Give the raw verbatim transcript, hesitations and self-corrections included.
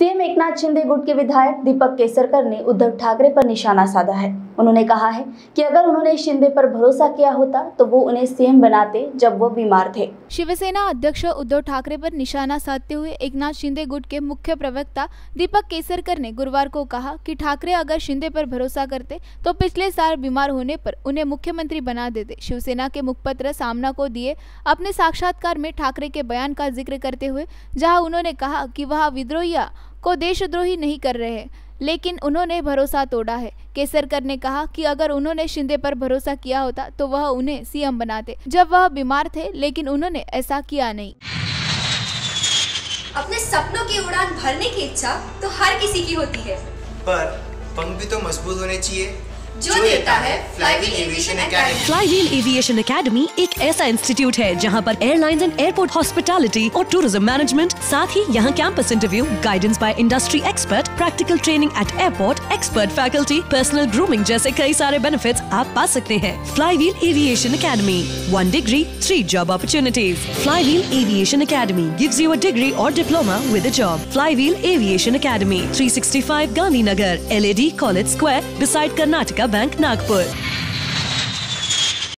CM Eknath Shinde गुट के विधायक दीपक केसरकर ने उद्धव ठाकरे पर निशाना साधा है। उन्होंने कहा है कि अगर उन्होंने शिंदे पर भरोसा किया होता तो वो उन्हें सीएम बनाते जब वो बीमार थे। शिवसेना अध्यक्ष उद्धव ठाकरे पर निशाना साधते हुए एकनाथ शिंदे गुट के मुख्य प्रवक्ता दीपक केसरकर ने गुरुवार को कहा कि ठाकरे अगर शिंदे पर भरोसा करते तो पिछले साल बीमार होने पर उन्हें मुख्यमंत्री बना देते। शिवसेना के मुखपत्र सामना को दिए अपने साक्षात्कार में ठाकरे के बयान का जिक्र करते हुए जहां उन्होंने कहा कि वह विद्रोहियों को देशद्रोही नहीं कर रहे हैं, लेकिन उन्होंने भरोसा तोड़ा है। केसरकर ने कहा कि अगर उन्होंने शिंदे पर भरोसा किया होता तो वह उन्हें सीएम बनाते जब वह बीमार थे, लेकिन उन्होंने ऐसा किया नहीं। अपने सपनों की उड़ान भरने की इच्छा तो हर किसी की होती है, पर पंख भी तो मजबूत होने चाहिए जो देता है Flywheel Aviation Academy. Flywheel Aviation Academy एक ऐसा इंस्टीट्यूट है जहां पर एयरलाइंस एंड एयरपोर्ट हॉस्पिटैलिटी और टूरिज्म मैनेजमेंट, साथ ही यहां campus interview, guidance by industry expert, practical training at airport, expert faculty, personal grooming जैसे कई सारे बेनिफिट्स आप पा सकते हैं। Flywheel Aviation Academy, one degree, three job opportunities. Flywheel Aviation Academy gives you a degree और diploma with a job. Flywheel Aviation academy, three sixty five Gandhinagar, L A D college square, beside Karnataka Bank, Nagpur.